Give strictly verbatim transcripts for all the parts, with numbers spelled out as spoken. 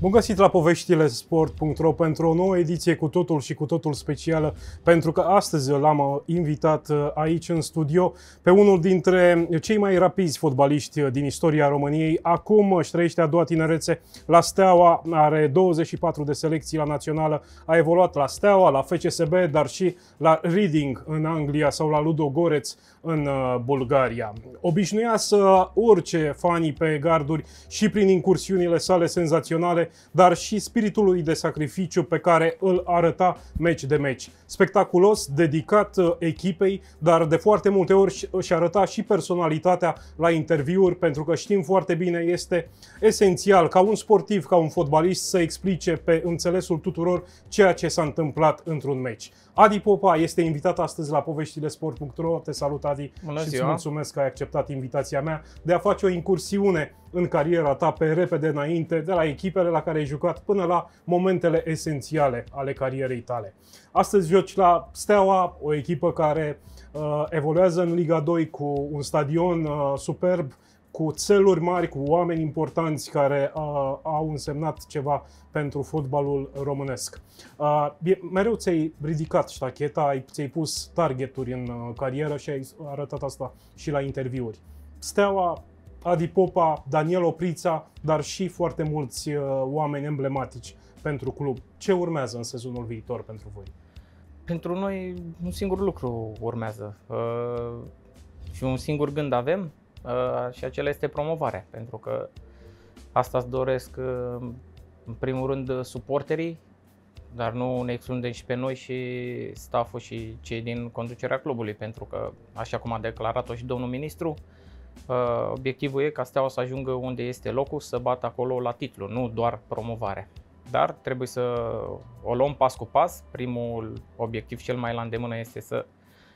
Bun găsit la poveștile sport punct ro pentru o nouă ediție cu totul și cu totul specială, pentru că astăzi l-am invitat aici în studio pe unul dintre cei mai rapizi fotbaliști din istoria României. Acum își trăiește a doua tinerețe la Steaua, are douăzeci și patru de selecții la națională, a evoluat la Steaua, la F C S B, dar și la Reading în Anglia sau la Ludogorets în Bulgaria. Obișnuia să urce fanii pe garduri și prin incursiunile sale senzaționale, dar și spiritul lui de sacrificiu pe care îl arăta meci de meci. Spectaculos, dedicat echipei, dar de foarte multe ori își arăta și personalitatea la interviuri, pentru că știm foarte bine, este esențial ca un sportiv, ca un fotbalist să explice pe înțelesul tuturor ceea ce s-a întâmplat într-un meci. Adi Popa este invitat astăzi la poveștile sport punct ro. Te salut, Adi, Bună și ziua. îți mulțumesc că ai acceptat invitația mea de a face o incursiune în cariera ta pe repede înainte, de la echipele la care ai jucat până la momentele esențiale ale carierei tale. Astăzi joci la Steaua, o echipă care uh, evoluează în Liga doi cu un stadion uh, superb, cu țeluri mari, cu oameni importanți care uh, au însemnat ceva pentru fotbalul românesc. Uh, mereu ți-ai ridicat ștacheta, ți-ai pus targeturi în uh, carieră și ai arătat asta și la interviuri. Steaua, Adi Popa, Daniel Oprița, dar și foarte mulți uh, oameni emblematici pentru club. Ce urmează în sezonul viitor pentru voi? Pentru noi un singur lucru urmează uh, și un singur gând avem uh, și acela este promovarea, pentru că asta îți doresc uh, în primul rând suporterii, dar nu ne excludem și pe noi și stafful și cei din conducerea clubului, pentru că, așa cum a declarat-o și domnul ministru, uh, obiectivul e ca Steaua să ajungă unde este locul, să bată acolo la titlu, nu doar promovarea. Dar trebuie să o luăm pas cu pas. Primul obiectiv cel mai la îndemână este să,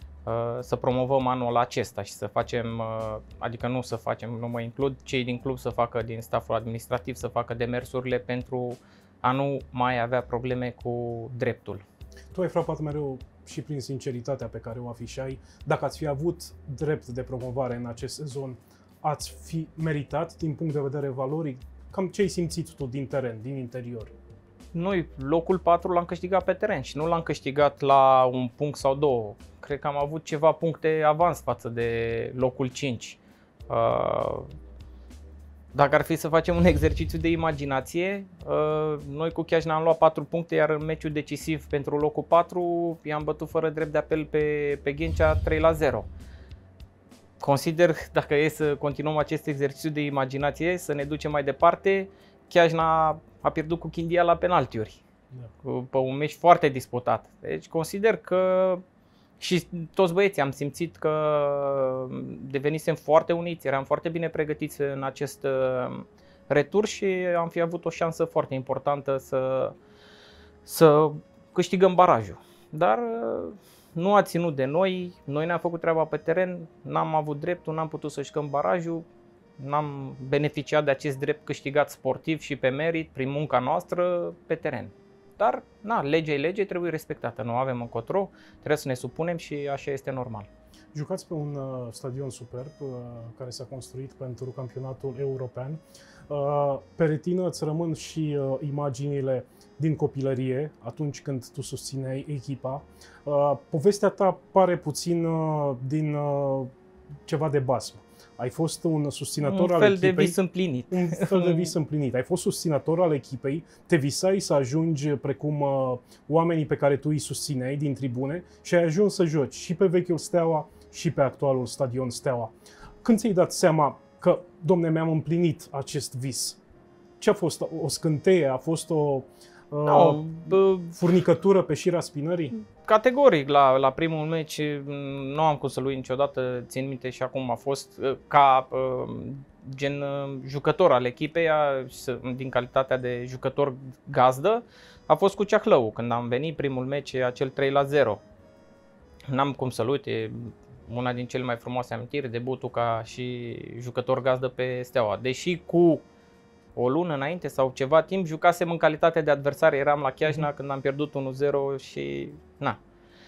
să promovăm anul acesta și să facem, adică nu să facem, nu mă includ, cei din club să facă, din stafful administrativ, să facă demersurile pentru a nu mai avea probleme cu dreptul. Tu ai frapat mereu și prin sinceritatea pe care o afișai. Dacă ați fi avut drept de promovare în acest sezon, ați fi meritat din punct de vedere valoric? Cam ce ai simțit tu din teren, din interior? Noi locul patru l-am câștigat pe teren și nu l-am câștigat la un punct sau două. Cred că am avut ceva puncte avans față de locul cinci. Dacă ar fi să facem un exercițiu de imaginație, noi cu Chiajna am luat patru puncte, iar în meciul decisiv pentru locul patru i-am bătut fără drept de apel pe, pe Ghencea trei la zero. Consider, dacă e să continuăm acest exercițiu de imaginație, să ne ducem mai departe, Chiajna a pierdut cu Chindia la penaltiuri, da, pe un meci foarte disputat. Deci consider că și toți băieții am simțit că devenisem foarte uniți, eram foarte bine pregătiți în acest retur și am fi avut o șansă foarte importantă să, să câștigăm barajul. Dar nu a ținut de noi, noi ne-am făcut treaba pe teren, n-am avut dreptul, n-am putut să jucăm barajul, n-am beneficiat de acest drept câștigat sportiv și pe merit prin munca noastră pe teren. Dar, na, legea e lege, trebuie respectată, nu avem încotro, trebuie să ne supunem și așa este normal. Jucați pe un uh, stadion superb uh, care s-a construit pentru campionatul european. Uh, pe retină îți rămân și uh, imaginile din copilărie, atunci când tu susțineai echipa. Uh, povestea ta pare puțin uh, din uh, ceva de basm. Ai fost un susținător al echipei. Un fel de vis împlinit. Un fel de vis împlinit. Ai fost susținător al echipei, te visai să ajungi precum uh, oamenii pe care tu îi susțineai din tribune și ai ajuns să joci și pe vechiul Steaua și pe actualul stadion Steaua. Când ți-ai dat seama că, domne, mi-am împlinit acest vis? Ce a fost? O scânteie? A fost o uh, no, bă, furnicătură pe șira spinării? Categoric, la, la primul meci nu am cum să-l uit niciodată, țin minte și acum a fost ca gen jucător al echipei, din calitatea de jucător gazdă, a fost cu Ceahlău, când am venit primul meci, acel trei la zero. N-am cum să-l uit, e una din cele mai frumoase amintiri, debutul ca și jucător gazdă pe Steaua. Deși cu o lună înainte sau ceva timp jucasem în calitate de adversar, eram la Chiajna când am pierdut unu zero și na.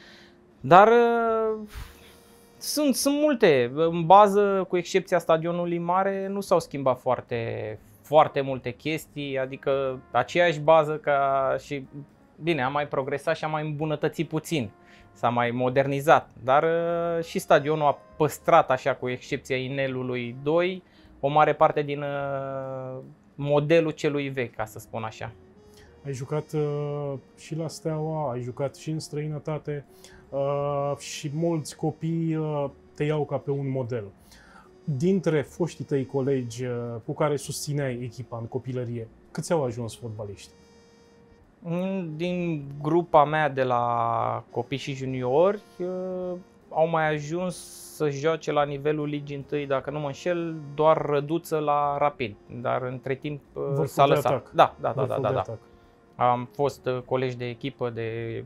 Dar uh, sunt, sunt multe, în bază, cu excepția stadionului mare, nu s-au schimbat foarte, foarte multe chestii, adică aceeași bază ca și, bine, am mai progresat și am mai îmbunătățit puțin, s-a mai modernizat, dar uh, și stadionul a păstrat, așa cu excepția inelului doi, o mare parte din uh, modelul celui vechi, ca să spun așa. Ai jucat uh, și la Steaua, ai jucat și în străinătate uh, și mulți copii uh, te iau ca pe un model. Dintre foștii tăi colegi uh, cu care susțineai echipa în copilărie, câți au ajuns fotbaliști? Din grupa mea de la copii și juniori uh, au mai ajuns să joace la nivelul ligii întâi, dacă nu mă înșel, doar Răduță la Rapid, dar între timp uh, s-a lăsat. Atac. Da, da, da, da, da, da. Atac. Am fost uh, colegi de echipă, de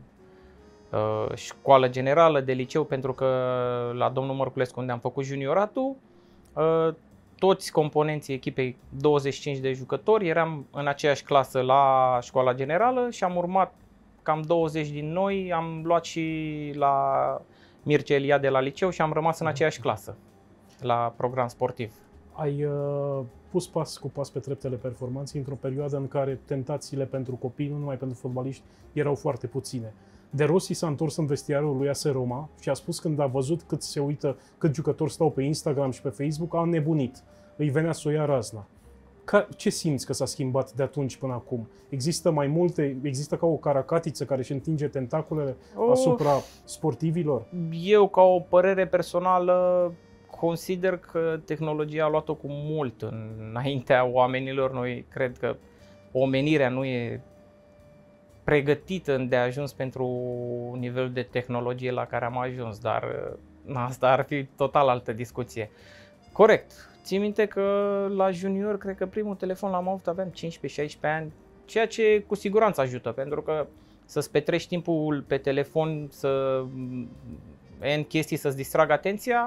uh, școală generală, de liceu, pentru că la domnul Mărculescu, unde am făcut junioratul, uh, toți componenții echipei, douăzeci și cinci de jucători, eram în aceeași clasă la școala generală și am urmat cam douăzeci din noi, am luat și la Mircea Eliade de la liceu și am rămas în aceeași clasă la program sportiv. Ai uh, pus pas cu pas pe treptele performanței într-o perioadă în care tentațiile pentru copii, nu numai pentru fotbaliști, erau foarte puține. De Rossi s-a întors în vestiarul lui A S Roma și a spus, când a văzut cât se uită, cât jucători stau pe Instagram și pe Facebook, a nebunit. Îi venea să o ia razna. Ca, ce simți că s-a schimbat de atunci până acum? Există mai multe, există ca o caracatiță care își întinge tentaculele Oh. asupra sportivilor? Eu, ca o părere personală, consider că tehnologia a luat-o cu mult înaintea oamenilor. Noi cred că omenirea nu e pregătită îndeajuns pentru nivelul de tehnologie la care am ajuns, dar asta ar fi total altă discuție. Corect. Țin minte că la junior, cred că primul telefon l-am avut, aveam cincisprezece șaisprezece ani, ceea ce cu siguranță ajută, pentru că să-ți petrești timpul pe telefon, să în chestii să-ți distragă atenția,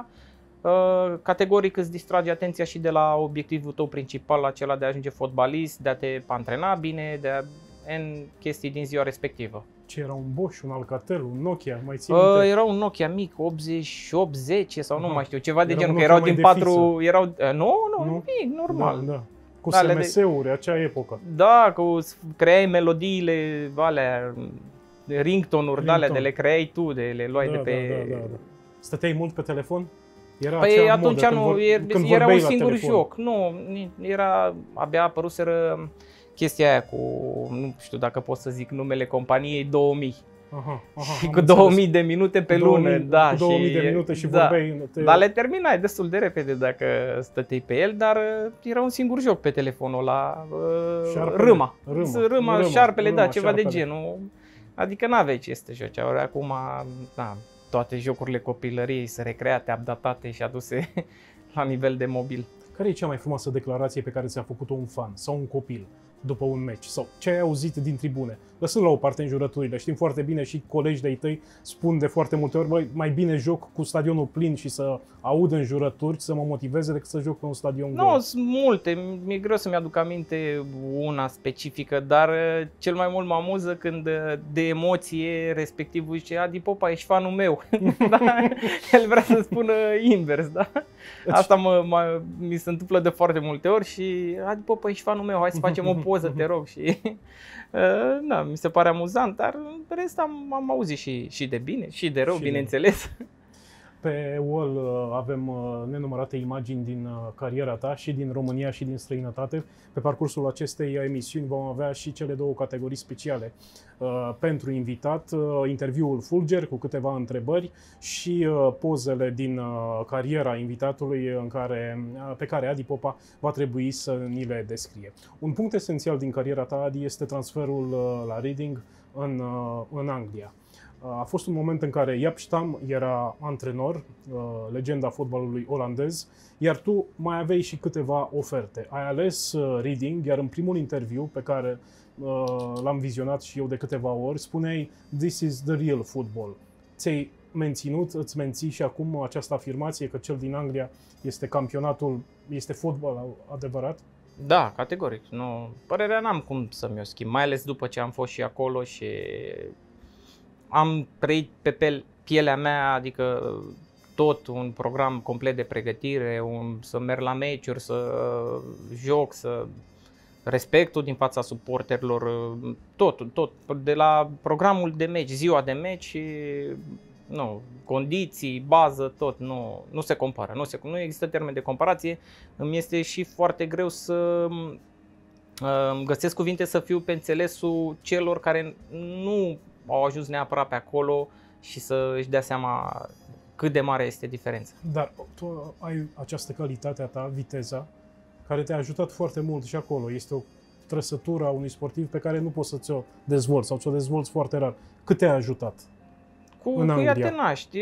categoric îți distrage atenția și de la obiectivul tău principal, acela de a ajunge fotbalist, de a te antrena bine, de a în chestii din ziua respectivă. Ce era un Bosch, un Alcatel, un Nokia, mai țin Uh, minte? era un Nokia mic, optzeci, optzeci sau nu Aha. mai știu, ceva de Era genul, un că Nokia erau mai din de patru, erau, uh, nu, nu, Nu? mic, normal. Da, da. Cu Da, ale S M S-uri, acea epocă. Da, cu creai melodiile alea, ringtone-uri de alea, de le creai tu, de le luai Da, de pe... da, da, da, da. Stăteai mult pe telefon? Era Păi acea atunci modă, nu, când vor- er, când era vorbeai un la singur telefon. joc. Nu, ni- era, abia apăruseră chestia aia cu, nu știu dacă pot să zic numele companiei, două mii. Aha, aha, Și am cu înțeles. două mii de minute pe Cu două lună, mii- da. cu două mii și, de minute și da. vorbeai. Te... Dar le terminai destul de repede dacă stăteai pe el, dar uh, era un singur joc pe telefonul ăla, uh, Șarpele. râma. Râma. Râma, Râma, șarpele, râma, da, ceva șarpele. de genul. Adică n-aveai ce să te joci. Ori acum, da, toate jocurile copilăriei sunt recreate, updatate și aduse la nivel de mobil. Care e cea mai frumoasă declarație pe care ți-a făcut-o un fan sau un copil după un meci? Sau ce ai auzit din tribune? Lăsând la o parte înjurăturile, știm foarte bine și colegi de-ai tăi spun de foarte multe ori, băi, mai bine joc cu stadionul plin și să aud înjurături, să mă motiveze decât să joc pe un stadion Nu, gol. sunt multe, mi-e greu să-mi aduc aminte una specifică, dar uh, cel mai mult mă amuză când uh, de emoție respectivul zice: Adi Popa, ești fanul meu. Da? El vrea să spună invers, da? Asta mă, mă, mi se întâmplă de foarte multe ori și Adi Popa, ești fanul meu, hai să facem o poză, te rog. Și uh, da, mi se pare amuzant, dar în rest am, am auzit și, și de bine și de rău, Și de- bineînțeles. Pe wall uh, avem uh, nenumărate imagini din uh, cariera ta și din România și din străinătate. Pe parcursul acestei emisiuni vom avea și cele două categorii speciale uh, pentru invitat, uh, interviul Fulger cu câteva întrebări și uh, pozele din uh, cariera invitatului în care, uh, pe care Adi Popa va trebui să ni le descrie. Un punct esențial din cariera ta, Adi, este transferul uh, la Reading în, uh, în Anglia. A fost un moment în care Jaap Stam era antrenor, legenda fotbalului olandez, iar tu mai aveai și câteva oferte. Ai ales Reading, iar în primul interviu pe care l-am vizionat și eu de câteva ori, spuneai "This is the real football". Ți-ai menținut, îți menții și acum această afirmație că cel din Anglia este campionatul, este fotbal adevărat? Da, categoric. Nu, părerea n-am cum să mi-o schimb, mai ales după ce am fost și acolo și am trăit pe pel- pielea mea, adică tot un program complet de pregătire, un, să merg la meciuri, să joc, să respectul din fața suporterilor, tot, tot, de la programul de meci, ziua de meci, nu, condiții, bază, tot, nu, nu se compară, nu, se, nu există termen de comparație. Îmi este și foarte greu să uh, găsesc cuvinte să fiu pe înțelesul celor care nu au ajuns neapărat pe acolo și să își dea seama cât de mare este diferența. Dar tu ai această calitate a ta, viteza, care te-a ajutat foarte mult și acolo. Este o trăsătură a unui sportiv pe care nu poți să ți-o dezvolți sau ți-o dezvolți foarte rar. Cât te-a ajutat? Cu, în cu ea Anglia? te naști.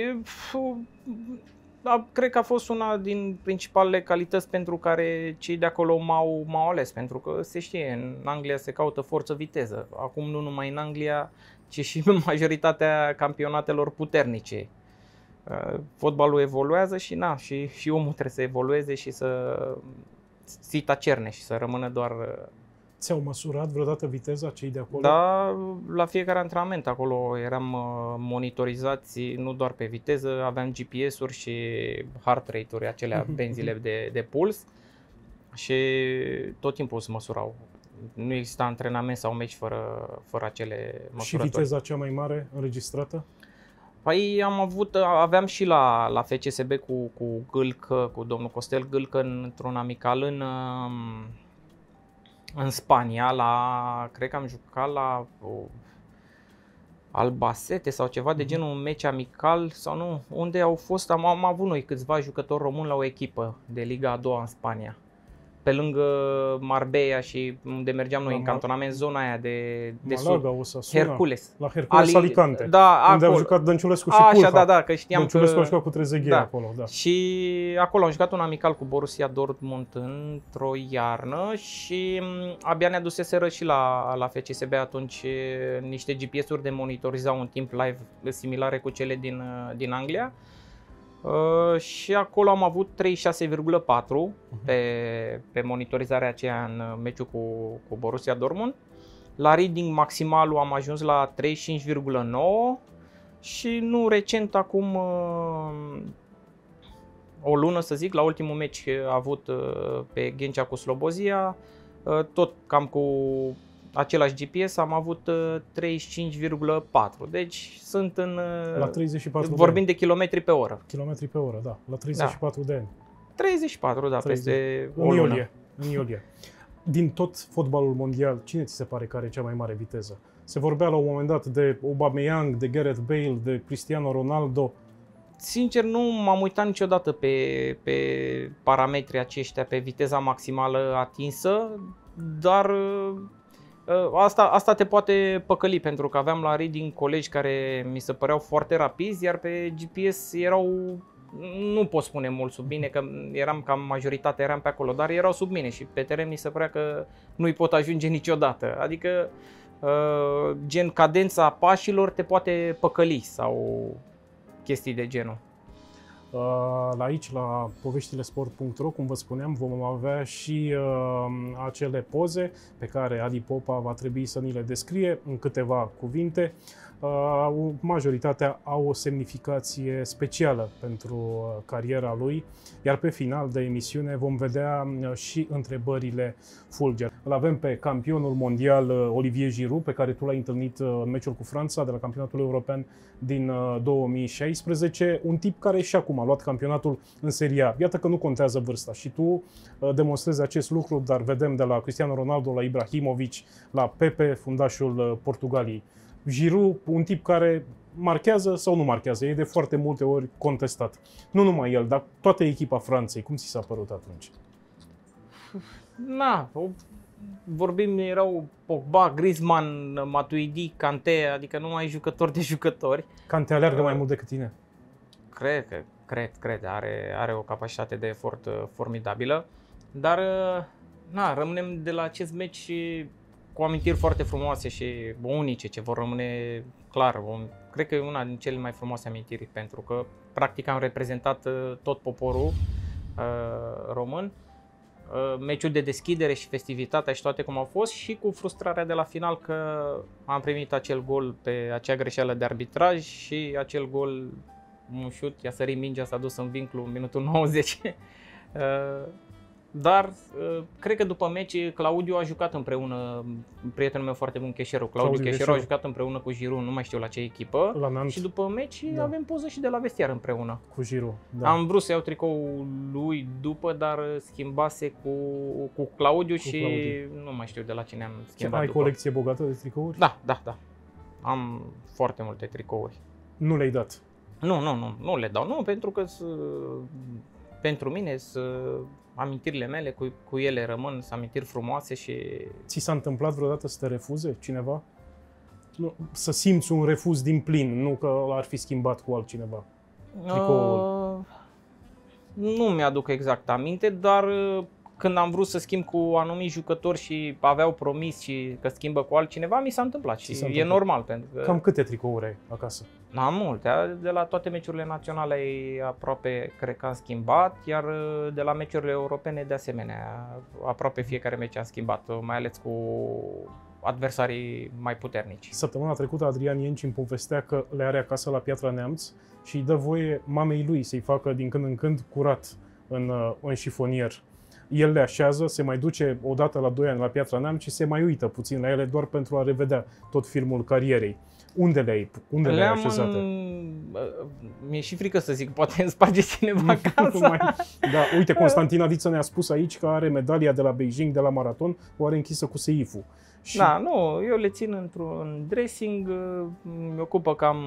Da, cred că a fost una din principalele calități pentru care cei de acolo m-au, m-au ales, pentru că se știe, în Anglia se caută forță-viteză. Acum nu numai în Anglia, ci și în majoritatea campionatelor puternice. Fotbalul evoluează și, na, și, și omul trebuie să evolueze și să ții tacerne și să rămână doar... Ți-au măsurat vreodată viteza cei de acolo? Da, la fiecare antrenament acolo eram monitorizați nu doar pe viteză, aveam G P S-uri și heart rate-uri, acelea benzile de, de puls și tot timpul se măsurau. Nu exista antrenament sau meci fără, fără acele măsurători. Și viteza cea mai mare înregistrată? Păi am avut, aveam și la, la F C S B cu, cu Gâlcă, cu domnul Costel Gâlcă într-un amical în, în Spania, la, cred că am jucat la o, Albacete sau ceva de genul, un meci amical sau nu, unde au fost, am, am avut noi câțiva jucători români la o echipă de Liga a doua în Spania. Pe lângă Marbella și unde mergeam noi la în cantonament, zona aia de, de Malaga, sud, Osasuna, Hercules. La Hercules Ali, Alicante, da, unde acolo. au jucat Dănciulescu și Așa, Culha. da, da, că știam Dănciulescu că... a jucat cu Trezeguet da. acolo, da. Și acolo am jucat un amical cu Borussia Dortmund într-o iarnă și abia ne aduseseră și la, la F C S B atunci niște G P S-uri de monitorizau un timp live similare cu cele din, din Anglia. Uh, și acolo am avut treizeci și șase virgulă patru uh-huh. pe, pe monitorizarea aceea în meciul cu, cu Borussia Dortmund. La reading maximalul am ajuns la treizeci și cinci virgulă nouă și nu recent, acum uh, o lună să zic, la ultimul meci avut uh, pe Ghencea cu Slobozia, uh, tot cam cu același G P S am avut uh, treizeci și cinci virgulă patru, deci sunt în, uh, la treizeci și patru vorbim de, de kilometri pe oră. Kilometri pe oră, da, la treizeci și patru da. de ani. treizeci și patru, da, treizeci. Peste în o lună. iulie, în iulie. Din tot fotbalul mondial, cine ți se pare că are cea mai mare viteză? Se vorbea la un moment dat de Aubameyang, de Gareth Bale, de Cristiano Ronaldo. Sincer, nu m-am uitat niciodată pe, pe parametrii aceștia, pe viteza maximală atinsă, dar asta, asta te poate păcăli, pentru că aveam la reading colegi care mi se păreau foarte rapizi, iar pe G P S erau, nu pot spune mult sub mine, că eram cam majoritatea, eram pe acolo, dar erau sub mine și pe teren mi se părea că nu-i pot ajunge niciodată. Adică gen cadența pașilor te poate păcăli sau chestii de genul. La aici, la poveștilesport punct ro, cum vă spuneam, vom avea și uh, acele poze pe care Adi Popa va trebui să ni le descrie în câteva cuvinte. Uh, majoritatea au o semnificație specială pentru uh, cariera lui, iar pe final de emisiune vom vedea uh, și întrebările fulger. Îl avem pe campionul mondial uh, Olivier Giroud, pe care tu l-ai întâlnit uh, în meciul cu Franța de la campionatul european din uh, două mii șaisprezece, un tip care și acum a luat campionatul în Serie A. Iată că nu contează vârsta și tu uh, demonstrezi acest lucru, dar vedem de la Cristiano Ronaldo, la Ibrahimovic, la Pepe, fundașul uh, Portugaliei. Giroud, un tip care marchează sau nu marchează, e de foarte multe ori contestat. Nu numai el, dar toată echipa Franței. Cum ți s-a părut atunci? Na, vorbim, erau Pogba, Griezmann, Matuidi, Kanté, adică numai jucători de jucători. Kanté aleargă mai mult decât tine? Cred că, cred, cred, are, are o capacitate de efort formidabilă, dar na, rămânem de la acest meci cu amintiri foarte frumoase și unice, ce vor rămâne clar. Cred că e una din cele mai frumoase amintiri, pentru că practic am reprezentat tot poporul uh, român. Uh, meciul de deschidere și festivitatea și toate cum au fost, și cu frustrarea de la final că am primit acel gol pe acea greșeală de arbitraj și acel gol, un șut, i-a sărit mingea, s-a dus în vincul în minutul nouăzeci. uh, Dar uh, cred că după meci Claudiu a jucat împreună, prietenul meu foarte bun, Cheșeru, Claudiu, Claudiu Cheșeru a jucat împreună cu Giroud, nu mai știu la ce echipă. La Nantes. Și după meci da. avem poză și de la vestiar împreună. Cu Giroud, da. Am vrut să iau tricoul lui după, dar schimbase cu, cu Claudiu cu și Claudiu. Nu mai știu de la cine am schimbat. Ai după. colecție bogată de tricouri? Da, da, da. Am foarte multe tricouri. Nu le-ai dat? Nu, nu, nu, nu le dau. Nu, pentru că pentru mine sunt amintirile mele, cu, cu ele rămân, sunt amintiri frumoase și... Ți s-a întâmplat vreodată să te refuze cineva? Nu, să simți un refuz din plin, nu că ar fi schimbat cu altcineva tricoul? Uh, nu mi-aduc exact aminte, dar când am vrut să schimb cu anumiți jucători și aveau promis și că schimbă cu altcineva, mi s-a întâmplat și e întâmplat. Normal. Pentru că... Cam câte tricouri ai acasă? Am multe, de la toate meciurile naționale aproape cred că am schimbat, iar de la meciurile europene de asemenea, aproape fiecare meci am schimbat, mai ales cu adversarii mai puternici. Săptămâna trecută Adrian Ienci îmi povestea că le are acasă la Piatra Neamț și îi dă voie mamei lui să-i facă din când în când curat în, în șifonier. El le așează, se mai duce odată la doi ani la Piatra Neamț și se mai uită puțin la ele doar pentru a revedea tot filmul carierei. Unde le-ai Unde le-ai așezate? În... Mi-e și frică să zic, poate îmi sparge cineva casa. Da, uite, Constantin Adiță ne-a spus aici că are medalia de la Beijing, de la maraton, o are închisă cu seiful. Și... Da, nu, eu le țin într-un dressing, mi ocupă cam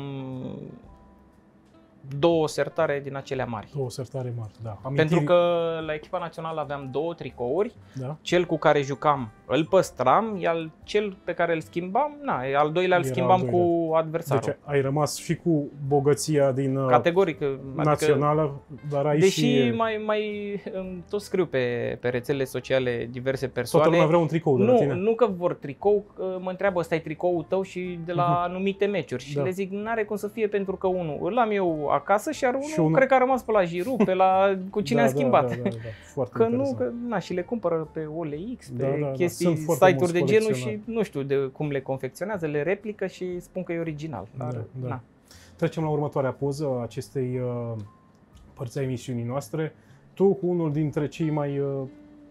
două sertare din acelea mari. Două sertare mari, da. Amintiri... Pentru că la echipa națională aveam două tricouri, da. Cel cel cu care jucam îl păstram, iar cel pe care îl schimbam, na, al doilea îl schimbam cu adversarul. Deci ai rămas și cu bogăția din categoric, națională, adică, dar ai deși și... mai, mai tot scriu pe, pe rețelele sociale diverse persoane. Toată lumea vrea un tricou de nu, la tine. Nu că vor tricou, mă întreabă, ăsta e tricoul tău și de la uh-huh. anumite meciuri. Și da. le zic, n-are cum să fie pentru că unul îl am eu acasă și iar unul, și unul... cred că a rămas pe la Giroud, pe la cu cine da, a schimbat. Da, da, da, da. Foarte că interesant. nu, că na, și le cumpără pe O L X, pe da, da, chestii, da. site-uri de genul și nu știu de cum le confecționează, le replică și spun că e original. Dar, da, da. Na. Trecem la următoarea poză a acestei uh, părți a emisiunii noastre. Tu cu unul dintre cei mai uh,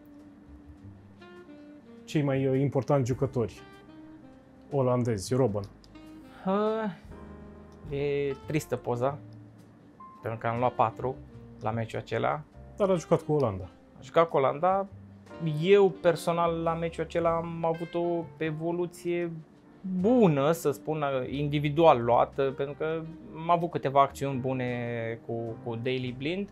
cei mai uh, importanti jucători olandezi, Robben. Uh, e tristă poza, pentru că am luat patru la meciul acela. Dar a jucat cu Olanda. A jucat cu Olanda. Eu personal la meciul acela am avut o evoluție bună, să spun, individual luată, pentru că am avut câteva acțiuni bune cu, cu Daley Blind,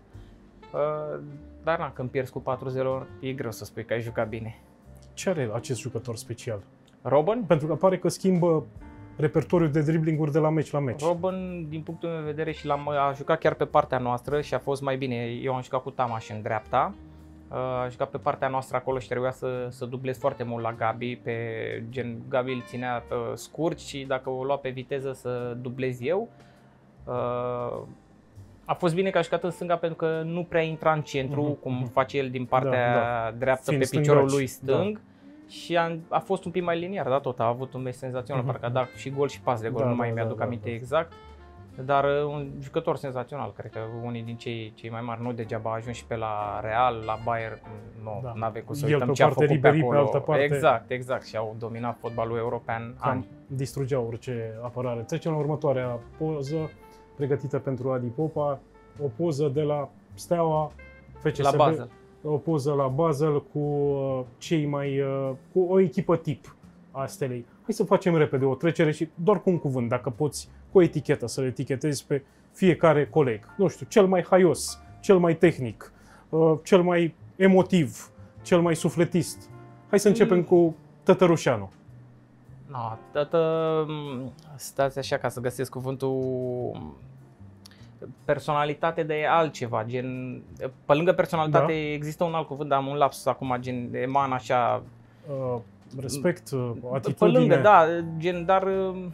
dar na, când pierzi cu patru zero e greu să spui că ai jucat bine. Ce are acest jucător special? Robben? Pentru că pare că schimbă repertoriul de driblinguri de la meci la meci. Robben, din punctul meu de vedere, și l-am a jucat chiar pe partea noastră și a fost mai bine. Eu am jucat cu Tamaș în dreapta. A jucat pe partea noastră acolo și trebuia să, să dublez foarte mult la Gabi, pe gen Gabi îl ținea uh, scurt și dacă o lua pe viteză să dublez eu. Uh, a fost bine că a jucat în stânga pentru că nu prea intra în centru, uh-huh, cum uh-huh. face el din partea da, da. dreaptă Fiind pe piciorul lui stâng. Da. Și a, a fost un pic mai liniar, da, tot a avut un meci senzațional, uh-huh. parcă a dat și gol și pas de gol, da, nu mai da, mi-aduc da, aminte da. exact. Dar un jucător senzațional, cred că unii din cei, cei mai mari, nu degeaba a ajuns și pe la Real, la Bayern, nu da. N-ave cum să uităm ce a făcut pe acolo. Pe altă parte, exact, exact, și au dominat fotbalul european ani. Distrugeau orice apărare. Trecem la următoarea poză, pregătită pentru Adi Popa, o poză de la Steaua F C S B. La Basel. O poză la Basel cu cei mai, cu o echipă tip a Stelei. Hai să facem repede o trecere și doar cu un cuvânt, dacă poți, cu o etichetă, să le etichetezi pe fiecare coleg. Nu știu, cel mai haios, cel mai tehnic, cel mai emotiv, cel mai sufletist. Hai să începem mm. cu Tătărușanu. No, tătă, stați așa ca să găsesc cuvântul. Personalitate de altceva, gen, pe lângă personalitate da. Există un alt cuvânt, dar am un lapsus acum, gen, eman așa... Uh, respect, atitudine... Pe lângă, da, gen, dar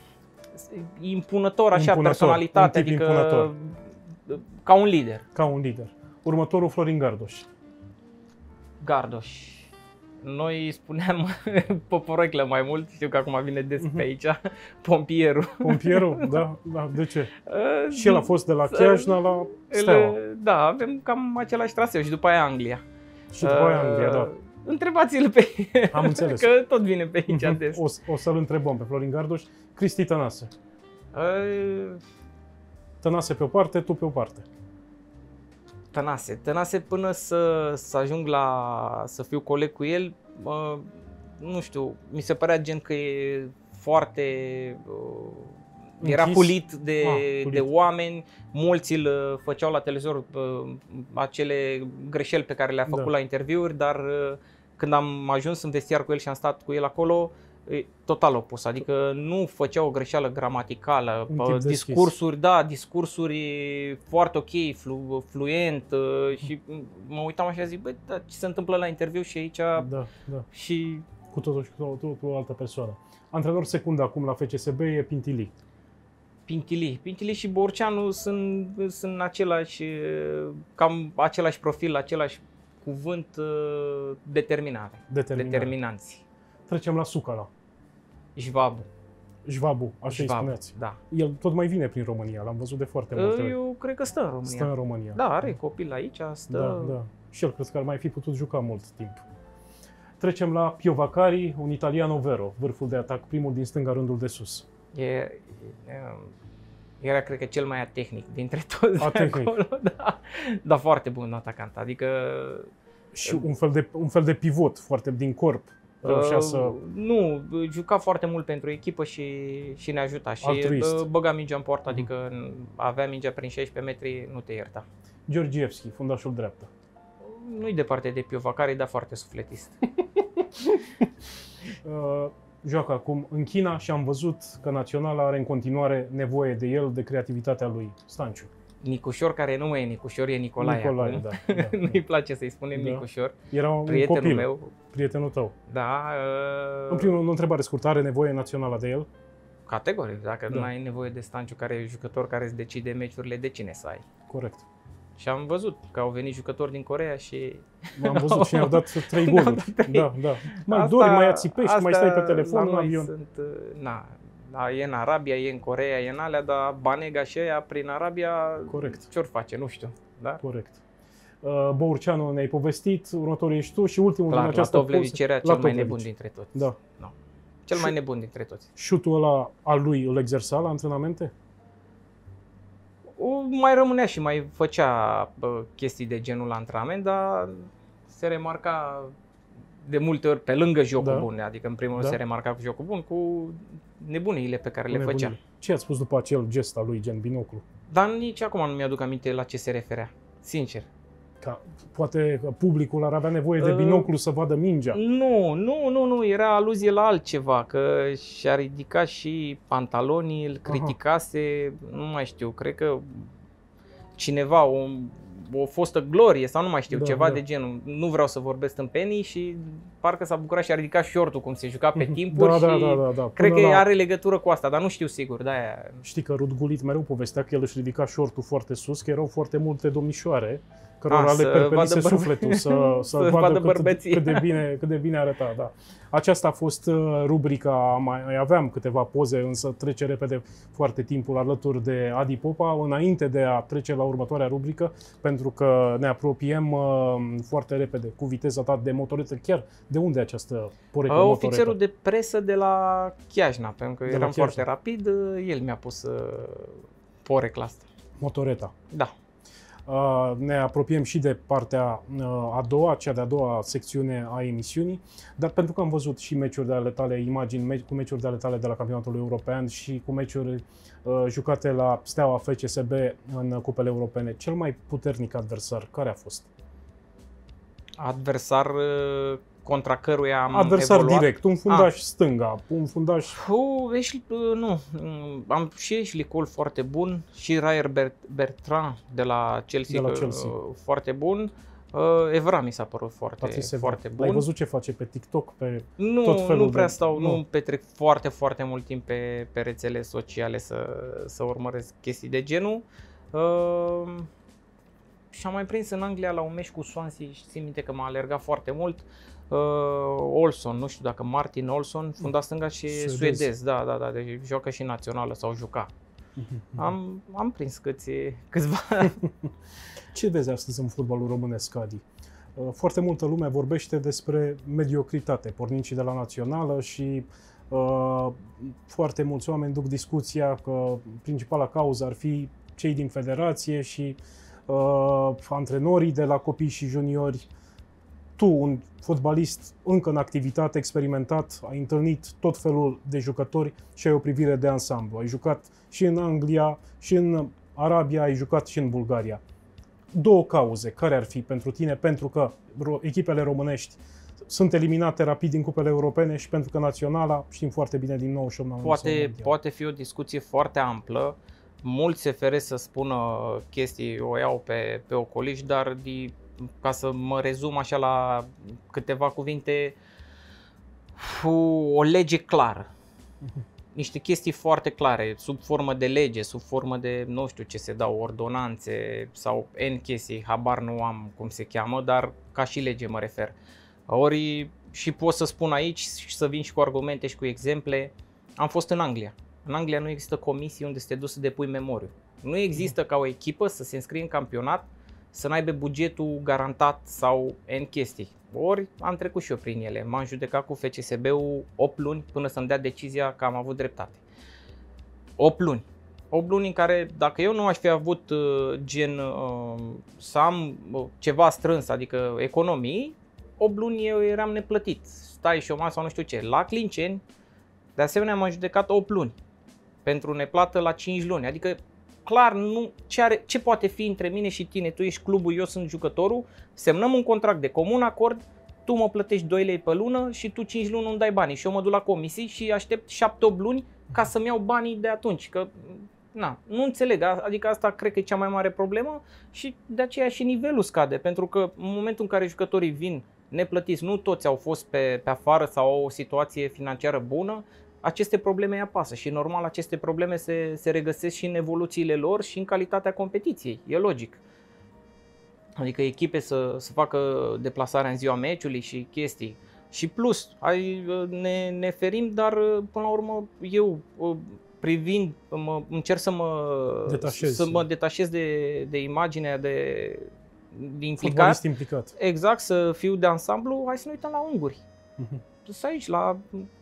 impunător, așa, impunător, personalitate, adică impunător. Ca un lider. Ca un lider. Următorul, Florin Gardoș. Gardoș. Noi spuneam poporeclă mai mult, știu că acum vine des pe aici, pompierul. Pompierul? Da, da, de ce? Uh, și el a fost de la Chiajna la Steaua. Da, avem cam același traseu și după aia Anglia. Și după aia Anglia, da. Întrebați-l pe Am înțeles. că tot vine pe aici des. O, o să-l întrebăm pe Florin Gardoș. Cristi Tănase. Uh, Tănase pe o parte, tu pe o parte. Tănase. Tănase până să, să ajung la să fiu coleg cu el, uh, nu știu, mi se părea gen că e foarte... Uh, era pulit de, ah, pulit de oameni, mulți îl făceau la televizor uh, acele greșeli pe care le-a făcut da. la interviuri, dar uh, când am ajuns în vestiar cu el și am stat cu el acolo, e total opus, adică nu făcea o greșeală gramaticală, uh, discursuri, da, discursuri foarte ok, flu, fluent uh, și mă uitam așa și zic, băi, da, ce se întâmplă la interviu și aici da, da. și... Cu totul și cu totul o altă persoană. Antrenor secund acum la F C S B e Pintili. Pintili. Pintili și Borceanu sunt, sunt același, cam același profil, același cuvânt, determinare. Determinare. Determinanți. Trecem la Sucala. Jvabu. Jvabu, așa îi spuneați. Da. El tot mai vine prin România, l-am văzut de foarte multe ori. Eu cred că stă în România. Stă în România. Da, are copil aici, stă... Da, da. Și el cred că ar mai fi putut juca mult timp. Trecem la Piovacari, un italiano vero, vârful de atac, primul din stânga, rândul de sus. E, e, era, cred că, cel mai atehnic dintre toți atehnic. de acolo, da. Dar foarte bun atacant, adică... Și un fel de, un fel de pivot, foarte din corp. Uh, să... Nu, juca foarte mult pentru echipă și, și ne ajuta. Și altruist. Băga mingea în poartă, adică uh-huh. avea mingea prin șaisprezece metri, nu te ierta. Georgievski, fundașul dreaptă. Nu-i departe de Piovacari, dar foarte sufletist. uh, joacă acum în China și am văzut că Naționala are în continuare nevoie de el, de creativitatea lui. Stanciu. Nicușor, care nu mai e Nicușor, e Nicolae, Nicolae acum. Da, da, Nu-i place să-i spunem da. Nicușor. Era un prietenul copil, meu. prietenul tău. Da. Uh... În primul rând, o întrebare scurtă, are nevoie Naționala de el? Categoric, dacă da. nu ai nevoie de Stanciu, care e jucător care îți decide meciurile, de cine să ai? Corect. Și am văzut că au venit jucători din Coreea și... Am văzut și ne-au dat trei goluri. Da, da. Mai asta, dori, mai ațipești, mai stai pe telefon în avion. Sunt, na, da, e în Arabia, e în Coreea, e în alea, dar Banega și aia prin Arabia, corect. Ce-or face, nu știu. Da? Corect. Uh, Bourceanu ne-ai povestit, următorul ești tu și ultimul Clar, din această poză. Lavtovlevici era cel mai nebun dintre toți. Da. No. Cel mai nebun dintre toți. Șutul ăla al lui îl exersa la antrenamente? Mai rămânea și mai făcea bă, chestii de genul la antrenament, dar se remarca de multe ori pe lângă jocul da. bun, adică în primul rând da. se remarca cu jocul bun, cu nebuniile pe care cu le nebunile. făcea. Ce ați spus după acel gest al lui, gen binoclu? Dar nici acum nu mi-aduc aminte la ce se referea, sincer. Ca, poate publicul ar avea nevoie de binoclu uh, să vadă mingea. Nu, nu, nu, nu, era aluzie la altceva, că și-a ridicat și pantalonii, îl criticase, aha. nu mai știu, cred că cineva, o, o fostă glorie sau nu mai știu, da, ceva da. de genul. Nu vreau să vorbesc în penii și parcă s-a bucurat și a ridicat șortul cum se juca pe timpuri da, și da, da, da, da. cred Până că la... are legătură cu asta, dar nu știu sigur. De-aia... Știi că Rud Gulit mereu povestea că el își ridica șortul foarte sus, că erau foarte multe domnișoare cărora le perpelise băr... sufletul să, să, să vadă, vadă cât, cât, de bine, cât de bine arăta. Da. Aceasta a fost rubrica, mai aveam câteva poze, însă trece repede foarte timpul alături de Adi Popa, înainte de a trece la următoarea rubrică, pentru că ne apropiem uh, foarte repede cu viteza ta de motoretă. Chiar de unde această poreclă uh, motoretă? Ofițerul de presă de la Chiajna, pentru că de eram foarte rapid, el mi-a pus uh, porecla asta. Motoreta. Da. Uh, ne apropiem și de partea uh, a doua, cea de-a doua secțiune a emisiunii, dar pentru că am văzut și meciuri de ale tale, imagini meci, cu meciuri de ale tale de la campionatul european și cu meciuri uh, jucate la Steaua F C S B în cupele europene, cel mai puternic adversar care a fost? Adversar uh, contra căruia am Adversar evoluat? direct, un fundaș ah. stânga, un fundaș... Uh, Ashley, uh, nu, am și Ashley Cole foarte bun, și Ryer Bert- Bertrand de la Chelsea, de la Chelsea. Uh, foarte bun. Uh, Evra mi s-a părut foarte, foarte bun. Ai văzut ce face pe TikTok, pe nu, tot felul Nu prea de... stau, nu. nu petrec foarte, foarte mult timp pe, pe rețele sociale să, să urmăresc chestii de genul. Uh, și am mai prins în Anglia la un meci cu Swansea și țin minte că m-a alergat foarte mult. Uh, Olson, nu știu dacă Martin Olson, fundaș stânga și suedez. suedez, da, da, da, deci joacă și națională sau juca. Am, am prins câți, câțiva. Ce vezi astăzi în fotbalul românesc, Adi? Foarte multă lume vorbește despre mediocritate, pornind și de la națională și uh, foarte mulți oameni duc discuția că principala cauză ar fi cei din federație și uh, antrenorii de la copii și juniori. Tu, un fotbalist încă în activitate, experimentat, ai întâlnit tot felul de jucători și ai o privire de ansamblu. Ai jucat și în Anglia, și în Arabia, ai jucat și în Bulgaria. Două cauze, care ar fi pentru tine? Pentru că echipele românești sunt eliminate rapid din cupele europene și pentru că naționala, știm foarte bine, din nouăzeci și opt poate, poate fi o discuție foarte amplă. Mulți se feresc să spună chestii, o iau pe, pe ocoliș, dar de, ca să mă rezum așa la câteva cuvinte, o lege clară. Niște chestii foarte clare, sub formă de lege, sub formă de, nu știu ce se dau, ordonanțe sau N chestii, habar nu am cum se cheamă, dar ca și lege mă refer. Ori și pot să spun aici și să vin și cu argumente și cu exemple. Am fost în Anglia. În Anglia nu există comisii unde să te duci să depui memoriu. Nu există ca o echipă să se înscrie în campionat, să n-aibă bugetul garantat sau N chestii. Ori am trecut și eu prin ele. M-am judecat cu F C S B-ul opt luni până să-mi dea decizia că am avut dreptate. opt luni. opt luni în care dacă eu nu aș fi avut gen să am ceva strâns, adică economii, opt luni eu eram neplătit. Stai șomat sau nu știu ce. La Clinceni, de asemenea, m-am judecat opt luni pentru neplată la cinci luni. Adică clar, nu, ce, are, ce poate fi între mine și tine? Tu ești clubul, eu sunt jucătorul, semnăm un contract de comun acord, tu mă plătești doi lei pe lună și tu cinci luni nu-mi dai banii și eu mă duc la comisii și aștept șapte opt luni ca să-mi iau banii de atunci. Că, na, nu înțeleg, adică asta cred că e cea mai mare problemă și de aceea și nivelul scade, pentru că în momentul în care jucătorii vin neplătiți, nu toți au fost pe, pe afară sau au o situație financiară bună, aceste probleme îi apasă și normal aceste probleme se, se regăsesc și în evoluțiile lor și în calitatea competiției, e logic. Adică echipe să, să facă deplasarea în ziua meciului și chestii. Și plus, hai, ne, ne ferim, dar până la urmă eu privind, mă, încerc să mă detașez, să mă detașez de, de imaginea de, de implicat. Fotbalist implicat. Exact, să fiu de ansamblu, hai să ne uităm la unguri. Uh-huh. Să aici, la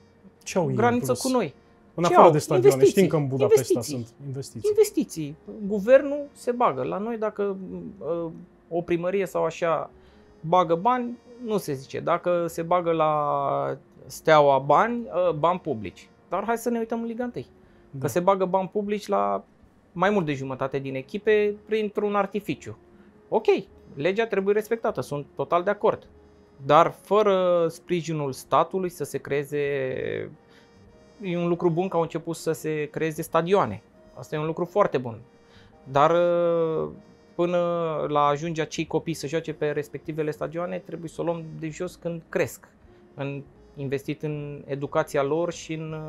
graniță cu noi. În afară de stadioane, știm că în Budapesta investiții. sunt investiții. Investiții. Guvernul se bagă. La noi dacă uh, o primărie sau așa bagă bani, nu se zice. Dacă se bagă la Steaua bani, uh, bani publici. Dar hai să ne uităm în Liga unu. Da. Că se bagă bani publici la mai mult de jumătate din echipe printr-un artificiu. Ok, legea trebuie respectată, sunt total de acord. Dar fără sprijinul statului să se creeze, e un lucru bun că au început să se creeze stadioane. Asta e un lucru foarte bun. Dar până la ajunge acei copii să joace pe respectivele stadioane, trebuie să o luăm de jos când cresc. În, investit în educația lor și în,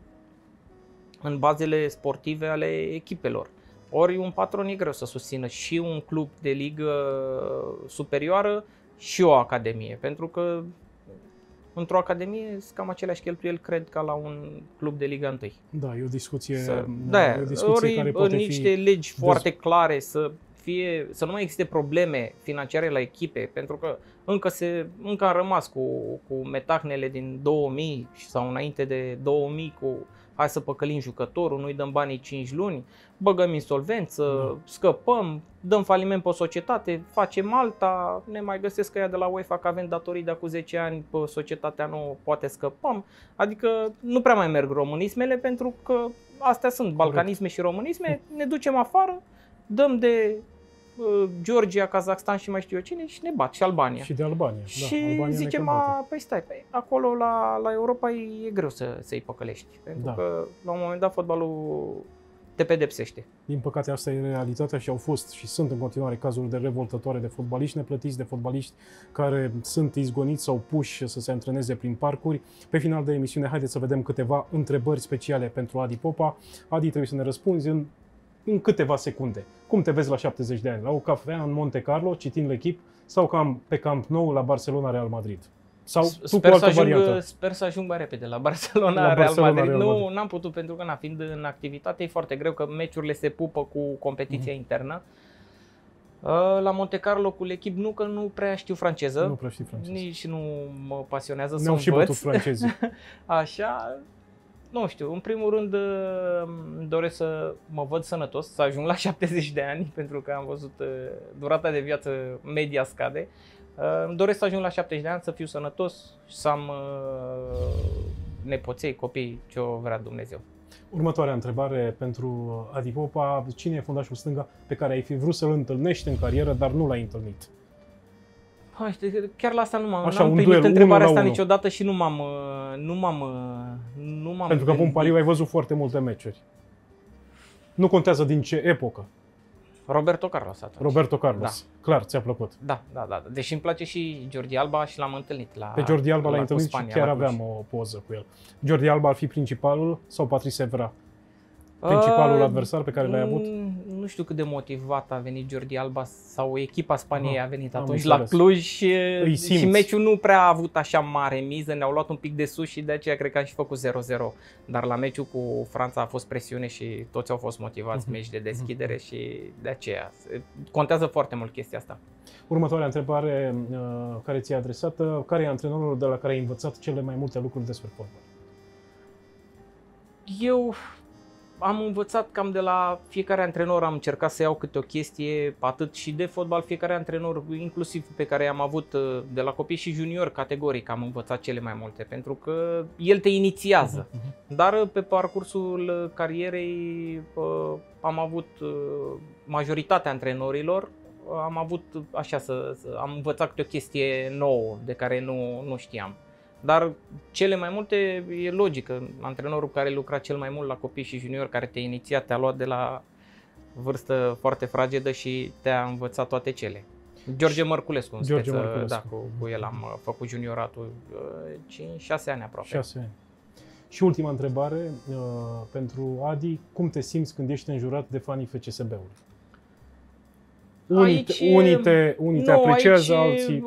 în bazele sportive ale echipelor. Ori un patron e greu să susțină și un club de ligă superioară și o academie, pentru că într-o academie sunt cam aceleași cheltuieli, cred, ca la un club de Liga unu. Da, e o discuție, să, da, e o discuție ori care poate niște fi legi foarte clare, să fie, să nu mai existe probleme financiare la echipe, pentru că încă, se, încă am rămas cu, cu metahnele din două mii sau înainte de două mii cu hai să păcălim jucătorul, nu-i dăm banii cinci luni, băgăm insolvență, da. scăpăm, dăm faliment pe o societate, facem alta, ne mai găsesc ăia de la UEFA că avem datorii de acum zece ani pe societatea nouă, poate scăpăm. Adică nu prea mai merg românismele pentru că astea sunt balcanisme și românisme, ne ducem afară, dăm de uh, Georgia, Kazakhstan și mai știu eu cine și ne bat, și Albania. Și de Albania, și da, Albania zicem, a, păi stai, păi, acolo la, la Europa e, e greu să, să-i păcălești, pentru da. că la un moment dat fotbalul te pedepsește. Din păcate asta e realitatea și au fost și sunt în continuare cazuri de revoltătoare de fotbaliști neplătiți, de fotbaliști care sunt izgoniți sau puși să se antreneze prin parcuri. Pe final de emisiune, haideți să vedem câteva întrebări speciale pentru Adi Popa. Adi, trebuie să ne răspunzi în, în câteva secunde. Cum te vezi la șaptezeci de ani? La o cafea în Monte Carlo, citind l'Equipe, sau cam pe Camp Nou la Barcelona Real Madrid? Sau sper, să ajung, sper să ajung mai repede la Barcelona, la Real Barcelona, Madrid. Real Madrid. Nu, n-am putut pentru că, na, fiind în activitate, e foarte greu că meciurile se pupă cu competiția mm-hmm. internă. La Monte Carlo cu l'Equipe nu, că nu prea știu franceză. Nu prea știu franceză. Nici nu mă pasionează să Ne-au învăț. și bătut francezii. Așa, nu știu, în primul rând îmi doresc să mă văd sănătos, să ajung la șaptezeci de ani, pentru că am văzut durata de viață media scade. Îmi doresc să ajung la șaptezeci de ani, să fiu sănătos și să am nepoței, copii, ce o vrea Dumnezeu. Următoarea întrebare pentru Adi Popa. Cine e fundașul stânga pe care ai fi vrut să-l întâlnești în carieră, dar nu l-ai întâlnit? Hai, chiar la asta nu m-am Așa, un primit duel, întrebarea asta unu. niciodată și nu m-am nu m-am nu m-am Pentru că gândit. pun pariu, ai văzut foarte multe meciuri. Nu contează din ce epocă. Roberto Carlos atunci. Roberto Carlos. Da. Clar, ți-a plăcut. Da, da, da. Deși îmi place și Jordi Alba și l-am întâlnit la Pe Jordi Alba l-ai la întâlnit Spania, și chiar la Cluj. aveam o poză cu el. Jordi Alba ar fi principalul sau Patrice Evra? Principalul Uh, adversar pe care l-ai avut? Nu știu cât de motivat a venit Jordi Alba sau echipa Spaniei Aha, a venit am atunci înțeles. la Cluj și, Îi și simți. meciul nu prea a avut așa mare miză, ne-au luat un pic de sus și de aceea cred că am și făcut zero zero. Dar la meciul cu Franța a fost presiune și toți au fost motivați, Mhm. meci de deschidere și de aceea contează foarte mult chestia asta. Următoarea întrebare uh, care ți-e adresată. Care e antrenorul de la care ai învățat cele mai multe lucruri despre fotbal? Eu am învățat cam de la fiecare antrenor, am încercat să iau câte o chestie, atât și de fotbal, fiecare antrenor, inclusiv pe care am avut de la copii și junior, categoric, am învățat cele mai multe, pentru că el te inițiază. Uh-huh. Dar pe parcursul carierei am avut majoritatea antrenorilor, am avut așa să, să am învățat câte o chestie nouă de care nu, nu știam. Dar cele mai multe e logică. Antrenorul care lucra cel mai mult la copii și juniori, care te-a inițiat, te-a luat de la vârstă foarte fragedă și te-a învățat toate cele. George Mărculescu, în George speță, Mărculescu. da, cu, cu el am făcut junioratul cinci șase ani aproape. șase ani. Și ultima întrebare uh, pentru Adi. Cum te simți când ești înjurat de fanii F C S B-ului? Unii, Aici, unii te, unii te nu, apreciază, aici, alții...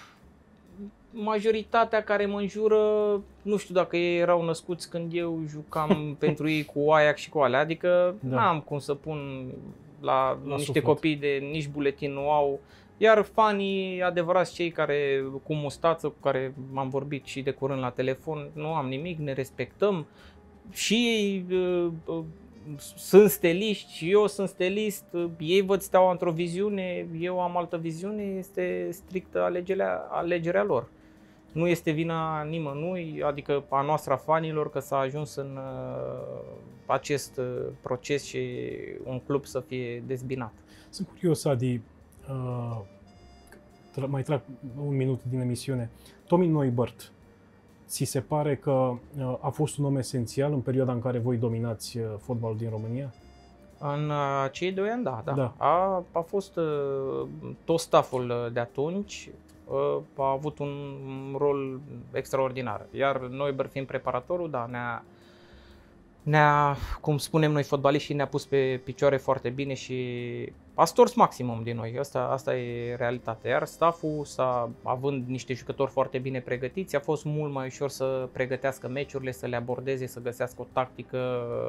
Majoritatea care mă înjură, nu știu dacă ei erau născuți când eu jucam pentru ei cu Ajax și cu alea, adică Da. n-am cum să pun la, La niște suflet. copii de nici buletin nu au, iar fanii adevărați, cei care cu mustață, cu care m-am vorbit și de curând la telefon, nu am nimic, ne respectăm și ei uh, uh, sunt steliști și eu sunt stelist, ei văd Steaua într-o viziune, eu am altă viziune, este strict alegerea, alegerea lor. Nu este vina nimănui, adică a noastră, a fanilor, că s-a ajuns în uh, acest uh, proces și un club să fie dezbinat. Sunt curios, Adi, uh, tra- mai trag un minut din emisiune. Tommy Neubert, ți se pare că uh, a fost un om esențial în perioada în care voi dominați uh, fotbalul din România? În uh, cei doi ani, da, da. Da. A, a fost uh, tot stafful de atunci, uh, a avut un rol extraordinar. Iar Neubert fiind preparatorul, da, ne-a, ne-a, cum spunem noi fotbaliștii, ne-a pus pe picioare foarte bine și a stors maximum din noi. Asta, asta e realitatea. Iar stafful, s-a, având niște jucători foarte bine pregătiți, a fost mult mai ușor să pregătească meciurile, să le abordeze, să găsească o tactică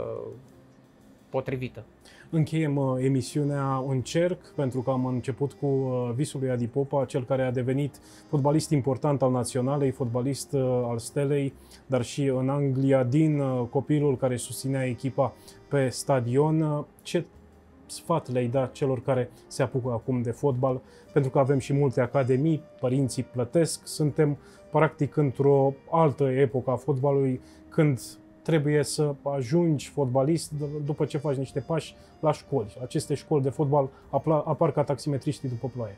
potrivită. Încheiem uh, emisiunea în cerc, pentru că am început cu uh, visul lui Adi Popa, cel care a devenit fotbalist important al Naționalei, fotbalist uh, al Stelei, dar și în Anglia, din uh, copilul care susținea echipa pe stadion. Uh, ce sfat le-ai da celor care se apucă acum de fotbal? Pentru că avem și multe academii, părinții plătesc, suntem practic într-o altă epocă a fotbalului, când trebuie să ajungi fotbalist după ce faci niște pași la școli. Aceste școli de fotbal apar ca taximetriștii după ploaie.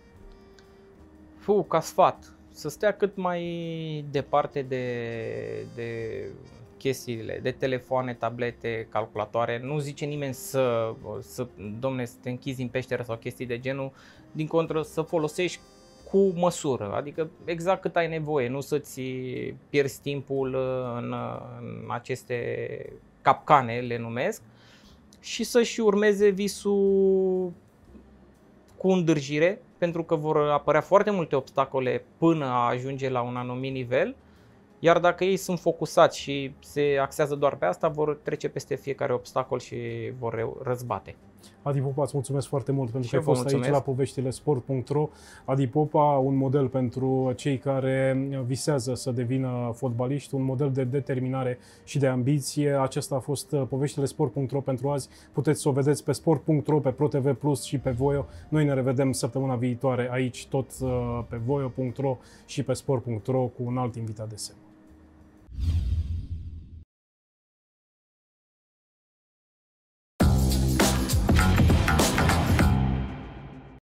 Fu, ca sfat, să stea cât mai departe de, de chestiile, de telefoane, tablete, calculatoare. Nu zice nimeni să, să, domne, să te închizi în peșteră sau chestii de genul. Din contră, să folosești cu măsură, adică exact cât ai nevoie, nu să-ți pierzi timpul în, în aceste capcane, le numesc, și să-și urmeze visul cu îndârjire, pentru că vor apărea foarte multe obstacole până a ajunge la un anumit nivel, iar dacă ei sunt focusați și se axează doar pe asta, vor trece peste fiecare obstacol și vor răzbate. Adi Popa, îți mulțumesc foarte mult pentru Și că ai eu vă fost aici mulțumesc. la poveștile sport punct ro. Adi Popa, un model pentru cei care visează să devină fotbaliști, un model de determinare și de ambiție. Acesta a fost poveștile sport punct ro pentru azi. Puteți să o vedeți pe sport punct ro, pe ProTV Plus și pe Voio. Noi ne revedem săptămâna viitoare aici, tot pe voio punct ro și pe sport punct ro cu un alt invitat de semn.